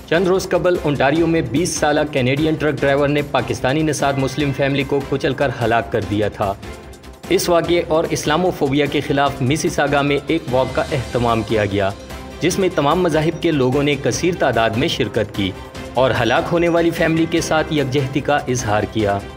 चंद रोज़ कबल ओंटारियो में 20 साला कैनेडियन ट्रक ड्राइवर ने पाकिस्तानी नसार मुस्लिम फैमिली को कुचलकर हलाक कर दिया था। इस वाक़ये और इस्लामोफोबिया के ख़िलाफ़ मिसिसागा में एक वॉक का एहतमाम किया गया, जिसमें तमाम मज़ाहिब के लोगों ने कसीर तादाद में शिरकत की और हलाक होने वाली फैमिली के साथ यकजहती का इजहार किया।